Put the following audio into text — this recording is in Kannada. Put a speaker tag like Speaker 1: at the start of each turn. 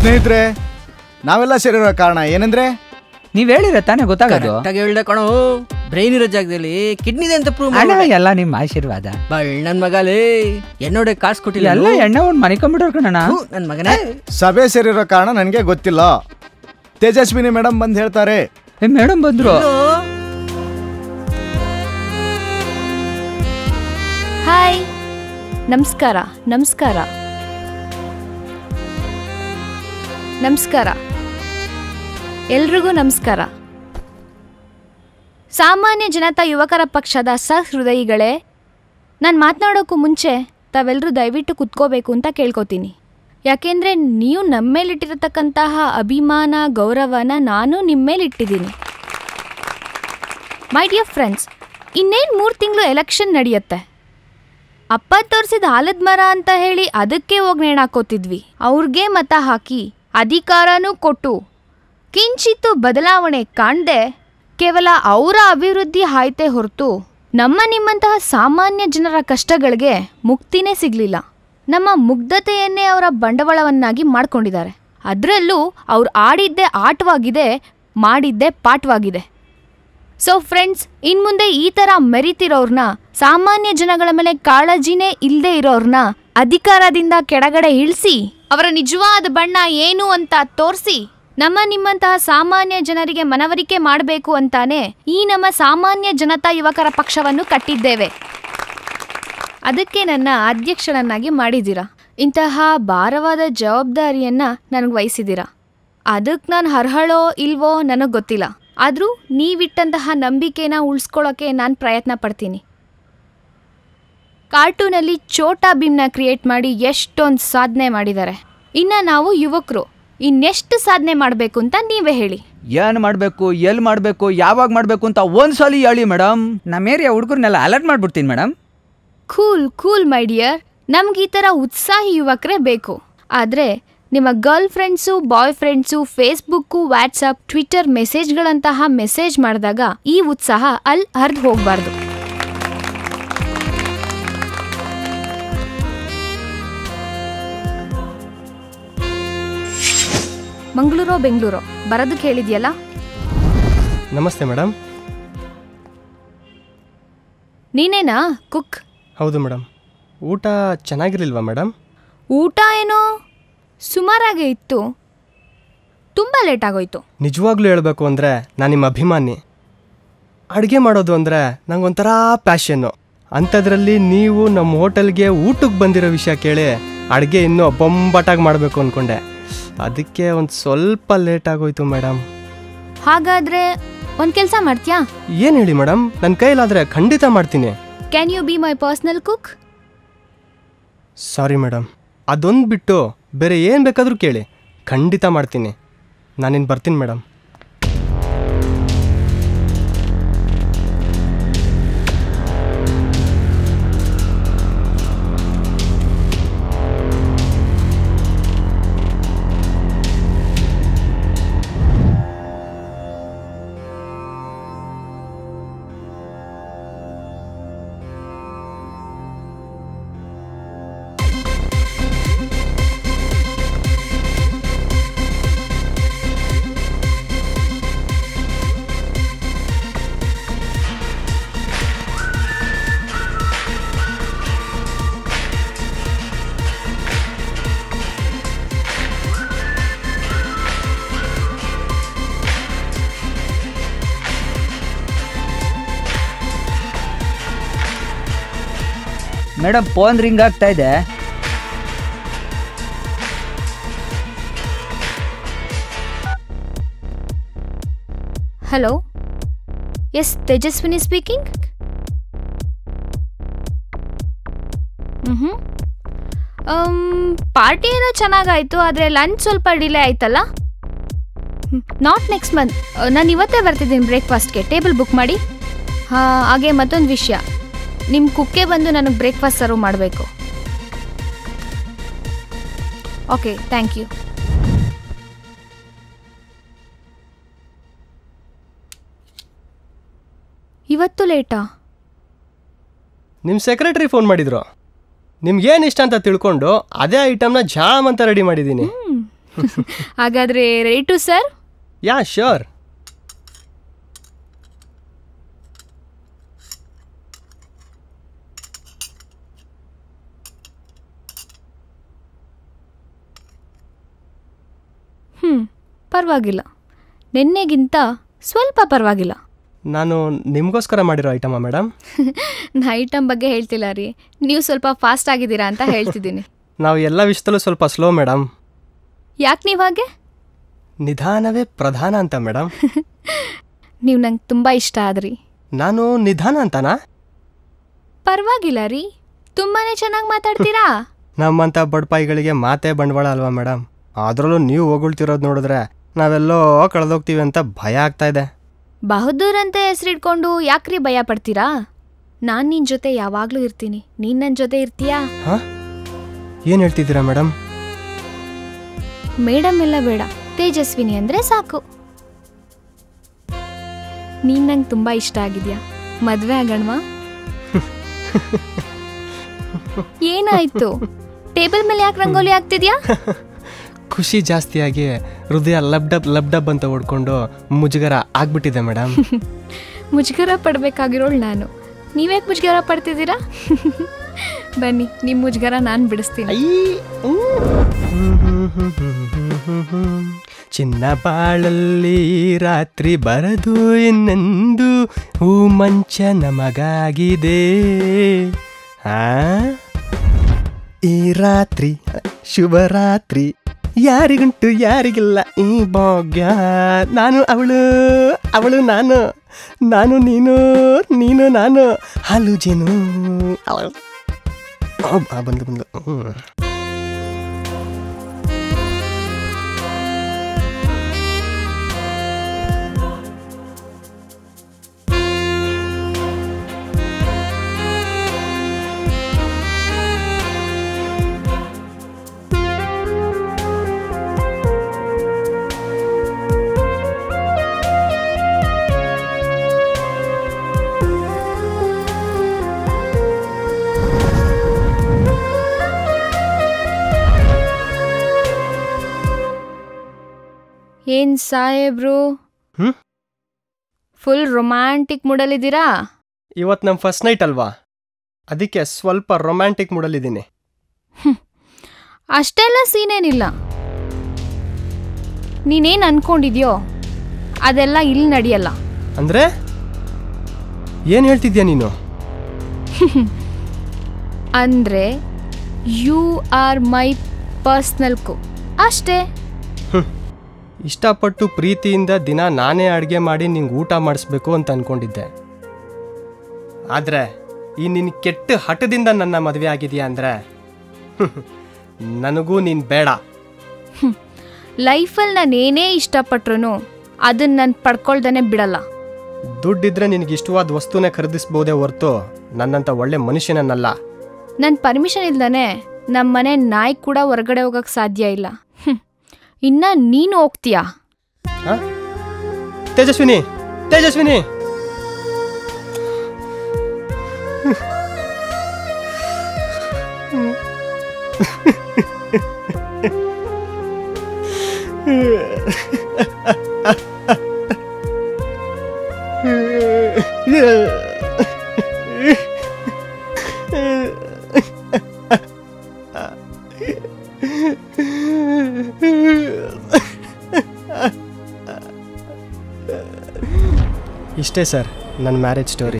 Speaker 1: ಸ್ನೇಹಿತರೆ, ನಾವೆಲ್ಲ ಸೇರಿರೋ ಕಾರಣ ಏನಂದ್ರೆ
Speaker 2: ನೀವ್ ಹೇಳಿರ ತಾನೇ ಗೊತ್ತಾಗೋದು.
Speaker 3: ಹೇಳ್ದೆ ಕಣೋ, ಬ್ರೈನ್ ಇರೋ ಜಾಗದಲ್ಲಿ ಕಿಡ್ನಿ ಅಂತ ಪ್ರೂವ್
Speaker 2: ಎಲ್ಲ ನಿಮ್ಮ ಆಶೀರ್ವಾದ.
Speaker 3: ನನ್ ಮಗಲೇ ಎಣ್ಣೋಡೆ ಕಾಸು ಕೊಟ್ಟಿಲ್ಲ,
Speaker 2: ಎಲ್ಲ ಎಣ್ಣೆ ಒಂದು ಮನಿಕೊಂಡ್ಬಿಟ್ಟವ್ರ ಕಣ.
Speaker 3: ನನ್ ಮಗನೇ
Speaker 1: ಸಭೆ ಸೇರಿರೋ ಕಾರಣ ನನಗೆ ಗೊತ್ತಿಲ್ಲ. ತೇಜಸ್ವಿನಿ ಮೇಡಮ್ ಬಂದು ಹೇಳ್ತಾರೆ.
Speaker 2: ಮೇಡಮ್ ಬಂದ್ರು.
Speaker 4: ಹಾಯ್, ನಮಸ್ಕಾರ. ನಮಸ್ಕಾರ ನಮಸ್ಕಾರ ಎಲ್ರಿಗೂ ನಮಸ್ಕಾರ. ಸಾಮಾನ್ಯ ಜನತಾ ಯುವಕರ ಪಕ್ಷದ ಸಹೃದಯಿಗಳೇ, ನಾನು ಮಾತನಾಡೋಕ್ಕೂ ಮುಂಚೆ ತಾವೆಲ್ಲರೂ ದಯವಿಟ್ಟು ಕುತ್ಕೋಬೇಕು ಅಂತ ಕೇಳ್ಕೊತೀನಿ. ಯಾಕೆಂದರೆ ನೀವು ನಮ್ಮ ಮೇಲಿಟ್ಟಿರತಕ್ಕಂತಹ ಅಭಿಮಾನ ಗೌರವನ ನಾನು ನಿಮ್ಮ ಮೇಲಿಟ್ಟಿದ್ದೀನಿ. ಮೈ ಡಿಯರ್ ಫ್ರೆಂಡ್ಸ್, ಇನ್ನೇನು 3 ತಿಂಗಳು ಎಲೆಕ್ಷನ್ ನಡೆಯುತ್ತೆ. ಅಪ್ಪ ತೋರಿಸಿದ ಆಲದ ಮರ ಅಂತ ಹೇಳಿ ಅದಕ್ಕೆ ಹೋಗಿ ನೇಣಾಕೋತಿದ್ವಿ. ಅವ್ರಿಗೆ ಮತ ಹಾಕಿ ಅಧಿಕಾರನೂ ಕೊಟ್ಟು ಕಿಂಚಿತ್ತು ಬದಲಾವಣೆ ಕಾಣದೆ ಕೇವಲ ಅವರ ಅಭಿವೃದ್ಧಿ ಆಯ್ತೇ ಹೊರತು ನಮ್ಮ ನಿಮ್ಮಂತಹ ಸಾಮಾನ್ಯ ಜನರ ಕಷ್ಟಗಳಿಗೆ ಮುಕ್ತಿನೇ ಸಿಗಲಿಲ್ಲ. ನಮ್ಮ ಮುಗ್ಧತೆಯನ್ನೇ ಅವರ ಬಂಡವಾಳವನ್ನಾಗಿ ಮಾಡ್ಕೊಂಡಿದ್ದಾರೆ. ಅದರಲ್ಲೂ ಅವ್ರು ಆಡಿದ್ದೇ ಆಟವಾಗಿದೆ, ಮಾಡಿದ್ದೇ ಪಾಠವಾಗಿದೆ. ಸೊ ಫ್ರೆಂಡ್ಸ್, ಇನ್ಮುಂದೆ ಈ ಥರ ಮೆರಿತಿರೋರ್ನ, ಸಾಮಾನ್ಯ ಜನಗಳ ಮೇಲೆ ಕಾಳಜಿನೇ ಇಲ್ಲದೆ ಇರೋರ್ನ ಅಧಿಕಾರದಿಂದ ಕೆಳಗಡೆ ಇಳಿಸಿ ಅವರ ನಿಜವಾದ ಬಣ್ಣ ಏನು ಅಂತ ತೋರಿಸಿ ನಮ್ಮ ನಿಮ್ಮಂತಹ ಸಾಮಾನ್ಯ ಜನರಿಗೆ ಮನವರಿಕೆ ಮಾಡಬೇಕು ಅಂತಾನೆ ಈ ನಮ್ಮ ಸಾಮಾನ್ಯ ಜನತಾ ಯುವಕರ ಪಕ್ಷವನ್ನು ಕಟ್ಟಿದ್ದೇವೆ. ಅದಕ್ಕೆ ನನ್ನ ಅಧ್ಯಕ್ಷರನ್ನಾಗಿ ಮಾಡಿದ್ದೀರಾ. ಇಂತಹ ಭಾರವಾದ ಜವಾಬ್ದಾರಿಯನ್ನು ನನಗೆ ವಹಿಸಿದ್ದೀರಾ. ಅದಕ್ಕೆ ನಾನು ಅರ್ಹಳೋ ಇಲ್ವೋ ನನಗೆ ಗೊತ್ತಿಲ್ಲ. ಆದರೂ ನೀವಿಟ್ಟಂತಹ ನಂಬಿಕೆನ ಉಳಿಸ್ಕೊಳ್ಳೋಕ್ಕೆ ನಾನು ಪ್ರಯತ್ನ ಪಡ್ತೀನಿ. ಕಾರ್ಟೂನಲ್ಲಿ ಛೋಟಾ ಭೀಮ್ನ ಕ್ರಿಯೇಟ್ ಮಾಡಿ ಎಷ್ಟೊಂದು ಸಾಧನೆ ಮಾಡಿದ್ದಾರೆ. ಇನ್ನು ನಾವು ಯುವಕರು ಇನ್ನೆಷ್ಟು ಸಾಧನೆ ಮಾಡಬೇಕು ಅಂತ ನೀವೇ ಹೇಳಿ.
Speaker 2: ಏನು ಮಾಡಬೇಕು, ಎಲ್ಲಿ ಮಾಡಬೇಕು, ಯಾವಾಗ ಮಾಡಬೇಕು ಅಂತ ಒಂದ್ಸಲ ಹೇಳಿ ಮೇಡಮ್. ನಮ್ಮ ಏರಿಯಾ ಹುಡುಗರನ್ನೆಲ್ಲ ಅಲರ್ಟ್ ಮಾಡ್ಬಿಡ್ತೀನಿ ಮೇಡಮ್.
Speaker 4: Cool my dear. ನಮ್ಗೆ ಈ ಥರ ಉತ್ಸಾಹಿ ಯುವಕರೇ ಬೇಕು. ಆದರೆ ನಿಮ್ಮ girlfriends, boyfriends, Facebook, WhatsApp, Twitter ಮೆಸೇಜ್ಗಳಂತಹ ಮೆಸೇಜ್ ಮಾಡಿದಾಗ ಈ ಉತ್ಸಾಹ ಅಲ್ಲಿ ಹರಿದು ಹೋಗಬಾರ್ದು. ಮಂಗಳೂರೋ ಬೆಂಗಳೂರೋ ಬರೋದಕ್ಕೆ ಹೇಳಿದ್ಯಲ್ಲ.
Speaker 5: ನಮಸ್ತೆ ಮೇಡಮ್.
Speaker 4: ನೀನೇನಾ ಕುಕ್?
Speaker 5: ಹೌದು ಮೇಡಮ್. ಊಟ ಚೆನ್ನಾಗಿರಲಿಲ್ವಾ ಮೇಡಮ್?
Speaker 4: ಊಟ ಏನೋ ಸುಮಾರಾಗೇ ಇತ್ತು, ತುಂಬ ಲೇಟ್ ಆಗೋಯ್ತು.
Speaker 5: ನಿಜವಾಗ್ಲೂ ಹೇಳಬೇಕು ಅಂದರೆ ನಾನು ನಿಮ್ಮ ಅಭಿಮಾನಿ. ಅಡುಗೆ ಮಾಡೋದು ಅಂದರೆ ನಂಗೊಂಥರ ಪ್ಯಾಷನ್ನು. ಅಂಥದ್ರಲ್ಲಿ ನೀವು ನಮ್ಮ ಹೋಟೆಲ್ಗೆ ಊಟಕ್ಕೆ ಬಂದಿರೋ ವಿಷಯ ಕೇಳಿ ಅಡುಗೆ ಇನ್ನೂ ಬೊಂಬಾಟಾಗಿ ಮಾಡಬೇಕು ಅಂದ್ಕೊಂಡೆ. ಅದಕ್ಕೆ ಒಂದು ಸ್ವಲ್ಪ ಲೇಟ್ ಆಗೋಯ್ತು ಮೇಡಮ್.
Speaker 4: ಹಾಗಾದರೆ ಒಂದು ಕೆಲಸ ಮಾಡ್ತೀಯಾ?
Speaker 5: ಏನು ಹೇಳಿ ಮೇಡಮ್, ನನ್ನ ಕೈಲಾದರೆ ಖಂಡಿತ ಮಾಡ್ತೀನಿ.
Speaker 4: Can you be my personal cook?
Speaker 5: Sorry madam, ಅದೊಂದು ಬಿಟ್ಟು ಬೇರೆ ಏನು ಬೇಕಾದರೂ ಕೇಳಿ, ಖಂಡಿತ ಮಾಡ್ತೀನಿ. ನಾನಿನ್ನು ಬರ್ತೀನಿ ಮೇಡಮ್.
Speaker 2: ಮೇಡಮ್ ಫೋನ್ ರಿಂಗ್ ಆಗ್ತಾ ಇದೆ.
Speaker 4: Hello, yes Tejaswini speaking. Party ಏನೋ ಚೆನ್ನಾಗಾಯಿತು, ಆದರೆ ಲಂಚ್ ಸ್ವಲ್ಪ ಡಿಲೇ ಆಯ್ತಲ್ಲ. ನಾಟ್ ನೆಕ್ಸ್ಟ್ ಮಂತ್, ನಾನು ಇವತ್ತೇ ಬರ್ತಿದ್ದೀನಿ ಬ್ರೇಕ್ಫಾಸ್ಟ್ಗೆ. ಟೇಬಲ್ ಬುಕ್ ಮಾಡಿ. ಹಾಗೆ ಮತ್ತೊಂದು ವಿಷಯ, ನಿಮ್ಮ ಕುಕ್ಕೆ ಬಂದು ನನಗೆ ಬ್ರೇಕ್ಫಾಸ್ಟ್ ಸರ್ವ್ ಮಾಡಬೇಕು. Okay, thank you. ಇವತ್ತು ಲೇಟಾ?
Speaker 5: ನಿಮ್ಮ ಸೆಕ್ರೆಟರಿ ಫೋನ್ ಮಾಡಿದ್ರು. ನಿಮ್ಗೇನು ಇಷ್ಟ ಅಂತ ತಿಳ್ಕೊಂಡು ಅದೇ ಐಟಮ್ನ ಜಾಮ್ ಅಂತ ರೆಡಿ ಮಾಡಿದ್ದೀನಿ.
Speaker 4: ಹಾಗಾದರೆ ready to sir?
Speaker 5: Yeah sure.
Speaker 4: ಪರವಾಗಿಲ್ಲ, ನಿನ್ನೆಗಿಂತ ಸ್ವಲ್ಪ ಪರವಾಗಿಲ್ಲ.
Speaker 5: ನಾನು ನಿಮಗೋಸ್ಕರ ಮಾಡಿರೋ ಐಟಮಾ ಮೇಡಮ್?
Speaker 4: ನಾ ಐಟಮ್ ಬಗ್ಗೆ ಹೇಳ್ತಿಲ್ಲ ರೀ, ನೀವು ಸ್ವಲ್ಪ ಫಾಸ್ಟ್ ಆಗಿದ್ದೀರಾ ಅಂತ ಹೇಳ್ತಿದ್ದೀನಿ.
Speaker 5: ನಾವು ಎಲ್ಲ ವಿಷಯದಲ್ಲೂ ಸ್ವಲ್ಪ ಸ್ಲೋ ಮೇಡಮ್.
Speaker 4: ಯಾಕೆ ನೀವು ಹಾಗೆ?
Speaker 5: ನಿಧಾನವೇ ಪ್ರಧಾನ ಅಂತ ಮೇಡಮ್.
Speaker 4: ನೀವು ನಂಗೆ ತುಂಬ ಇಷ್ಟ ಆದ್ರಿ.
Speaker 5: ನಾನು ನಿಧಾನ ಅಂತನಾ?
Speaker 4: ಪರವಾಗಿಲ್ಲ ರೀ, ತುಂಬಾ ಚೆನ್ನಾಗಿ ಮಾತಾಡ್ತೀರಾ.
Speaker 5: ನಮ್ಮಂಥ ಬಡಪಾಯಿಗಳಿಗೆ ಮಾತೇ ಬಂಡವಾಳ ಅಲ್ವಾ ಮೇಡಮ್? ಅದರಲ್ಲೂ ನೀವು ಹೊಗಳ್ತಿರೋದು ನೋಡಿದ್ರೆ ನಾವೆಲ್ಲೋ ಕಳೆದೋಗ್ತೀವಿ ಅಂತ ಭಯ ಆಗ್ತಾ ಇದೆ.
Speaker 4: ಬಹದ್ದೂರ್ ಅಂತ ಹೆಸರಿಟ್ಕೊಂಡು ಯಾಕ್ರಿ ಭಯ ಪಡ್ತೀರಾ? ನಾನು ನಿನ್ನ ಜೊತೆ ಯಾವಾಗಲೂ ಇರ್ತೀನಿ, ನೀನು ನನ್ನ ಜೊತೆ ಇರ್ತೀಯಾ?
Speaker 5: ಹಾಂ, ಏನು ಹೇಳ್ತಿದ್ದೀರಾ ಮೇಡಮ್?
Speaker 4: ಮೇಡಮ್ ಎಲ್ಲ ಬೇಡ, ತೇಜಸ್ವಿನಿ ಅಂದರೆ ಸಾಕು. ನೀನು ನಂಗೆ ತುಂಬ ಇಷ್ಟ ಆಗಿದ್ಯಾ, ಮದುವೆ ಆಗೋಣವಾ? ಏನಾಯ್ತು, ಟೇಬಲ್ ಮೇಲೆ ಯಾಕೆ ರಂಗೋಲಿ ಆಗ್ತಿದ್ಯಾ?
Speaker 5: ಖುಷಿ ಜಾಸ್ತಿಯಾಗಿ ಹೃದಯ ಲಬ್ಡಬ್ ಅಂತ ಓಡ್ಕೊಂಡು ಮುಜುಗರ ಆಗ್ಬಿಟ್ಟಿದೆ ಮೇಡಮ್.
Speaker 4: ಮುಜುಗರ ಪಡಬೇಕಾಗಿರೋಳು ನಾನು, ನೀವ್ಯಾಕೆ ಮುಜುಗರ ಪಡ್ತಿದ್ದೀರಾ? ಬನ್ನಿ, ನಿಮ್ಮ ಮುಜುಗರ ನಾನು ಬಿಡಿಸ್ತೀನಿ.
Speaker 5: ಚಿನ್ನ ಬಾಳಲ್ಲಿ ರಾತ್ರಿ ಬರದು ಇನ್ನೆಂದು ಹೂ ಮಂಚ ನಮಗಾಗಿದೆ. ಈ ರಾತ್ರಿ ಶುಭರಾತ್ರಿ, ಯಾರಿಗುಂಟು ಯಾರಿಗಿಲ್ಲ ಈ ಭಾಗ್ಯ. ನಾನು ಅವಳು ನಾನು, ನಾನು ನೀನು ನೀನು ನಾನು, ಹಾಲು ಜೇನು. ಬಂದು
Speaker 4: ಏನ್ ಸಾಹೇಬ್ರು, ಫುಲ್ ರೊಮ್ಯಾಂಟಿಕ್ ಮೂಡಲ್ಲಿದ್ದೀರಾ?
Speaker 5: ಇವತ್ತು ನಮ್ಮ ಫಸ್ಟ್ ನೈಟ್ ಅಲ್ವಾ, ಅದಕ್ಕೆ ಸ್ವಲ್ಪ ರೊಮ್ಯಾಂಟಿಕ್ ಮೂಡಲ್ಲಿದ್ದೀನಿ.
Speaker 4: ಅಷ್ಟೆಲ್ಲ ಸೀನೇನಿಲ್ಲ. ನೀನೇನು ಅನ್ಕೊಂಡಿದ್ಯೋ ಅದೆಲ್ಲ ಇಲ್ಲಿ ನಡೆಯಲ್ಲ.
Speaker 5: ಅಂದರೆ ಏನು ಹೇಳ್ತಿದ್ಯಾ ನೀನು?
Speaker 4: ಅಂದರೆ ಯು ಆರ್ ಮೈ ಪರ್ಸ್ನಲ್ ಕೋ, ಅಷ್ಟೇ.
Speaker 5: ಇಷ್ಟಪಟ್ಟು ಪ್ರೀತಿಯಿಂದ ದಿನ ನಾನೇ ಅಡುಗೆ ಮಾಡಿ ನಿಂಗೆ ಊಟ ಮಾಡಿಸ್ಬೇಕು ಅಂತ ಅಂದ್ಕೊಂಡಿದ್ದೆ. ಆದರೆ ಈ ನಿನ್ನ ಕೆಟ್ಟ ಹಠದಿಂದ ನನ್ನ ಮದುವೆ ಆಗಿದೆಯಾ ಅಂದರೆ ನನಗೂ ನೀನು ಬೇಡ.
Speaker 4: ಲೈಫಲ್ಲಿ ನಾನು ಏನೇ ಇಷ್ಟಪಟ್ರು ಅದನ್ನು ನಾನು ಪಡ್ಕೊಳ್ದೇ ಬಿಡಲ್ಲ.
Speaker 5: ದುಡ್ಡಿದ್ರೆ ನಿನಗೆ ಇಷ್ಟವಾದ ವಸ್ತುನೇ ಖರೀದಿಸ್ಬೋದೇ ಹೊರತು ನನ್ನಂಥ ಒಳ್ಳೆ ಮನುಷ್ಯನನ್ನಲ್ಲ.
Speaker 4: ನನ್ನ ಪರ್ಮಿಷನ್ ಇಲ್ದಾನೆ ನಮ್ಮ ಮನೆ ನಾಯಿ ಕೂಡ ಹೊರಗಡೆ ಹೋಗಕ್ಕೆ ಸಾಧ್ಯ ಇಲ್ಲ. ಇನ್ನ ನೀನು ಹೋಗ್ತೀಯಾ?
Speaker 5: ತೇಜಸ್ವಿನಿ, ತೇಜಸ್ವಿನಿ, ಇಷ್ಟೇ ಸರ್ ನನ್ನ ಮ್ಯಾರೇಜ್ ಸ್ಟೋರಿ.